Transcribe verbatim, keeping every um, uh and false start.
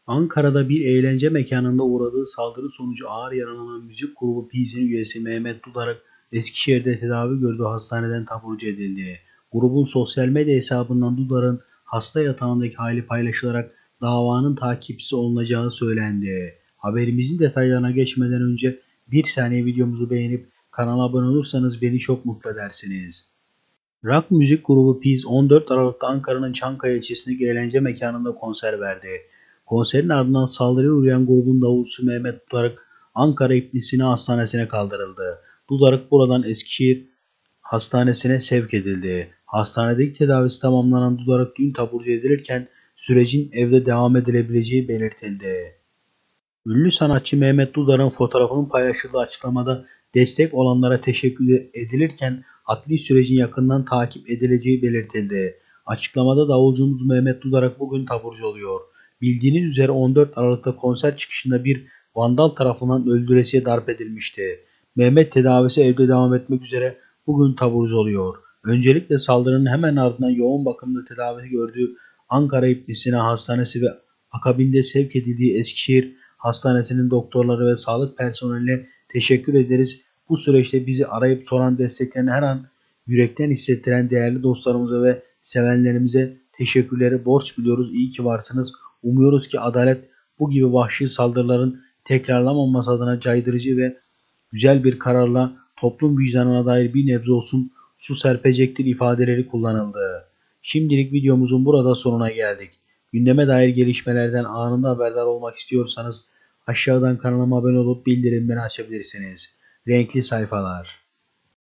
Ankara'da bir eğlence mekanında uğradığı saldırı sonucu ağır yaralanan müzik grubu Peace'in üyesi Mehmet Dudarak Eskişehir'de tedavi gördüğü hastaneden taburcu edildi. Grubun sosyal medya hesabından Dudar'ın hasta yatağındaki hali paylaşılarak davanın takipçisi olunacağı söylendi. Haberimizin detaylarına geçmeden önce bir saniye videomuzu beğenip kanala abone olursanız beni çok mutlu edersiniz. Rock müzik grubu Peace on dört Aralık'ta Ankara'nın Çankaya ilçesindeki eğlence mekanında konser verdi. Konserin ardından saldırıya uğrayan grubun davulcusu Mehmet Dudarık Ankara İbn Sina Hastanesi'ne kaldırıldı. Dudarık buradan Eskişehir Hastanesi'ne sevk edildi. Hastanedeki tedavisi tamamlanan Dudarık dün taburcu edilirken sürecin evde devam edilebileceği belirtildi. Ünlü sanatçı Mehmet Dudar'ın fotoğrafının paylaşıldığı açıklamada destek olanlara teşekkür edilirken adli sürecin yakından takip edileceği belirtildi. Açıklamada davulcumuz Mehmet Dudarak bugün taburcu oluyor. Bildiğiniz üzere on dört Aralık'ta konser çıkışında bir vandal tarafından öldüresiye darp edilmişti. Mehmet tedavisi evde devam etmek üzere bugün taburcu oluyor. Öncelikle saldırının hemen ardından yoğun bakımda tedavi gördüğü Ankara İbn Sina Hastanesi ve akabinde sevk edildiği Eskişehir Hastanesi'nin doktorları ve sağlık personeline teşekkür ederiz. Bu süreçte bizi arayıp soran, destekleyen, her an yürekten hissettiren değerli dostlarımıza ve sevenlerimize teşekkürleri borç biliyoruz. İyi ki varsınız. Umuyoruz ki adalet bu gibi vahşi saldırıların tekrarlanmaması adına caydırıcı ve güzel bir kararla toplum vicdanına dair bir nebze olsun su serpecektir ifadeleri kullanıldı. Şimdilik videomuzun burada sonuna geldik. Gündeme dair gelişmelerden anında haberdar olmak istiyorsanız aşağıdan kanalıma abone olup bildirimleri açabilirsiniz. Renkli sayfalar.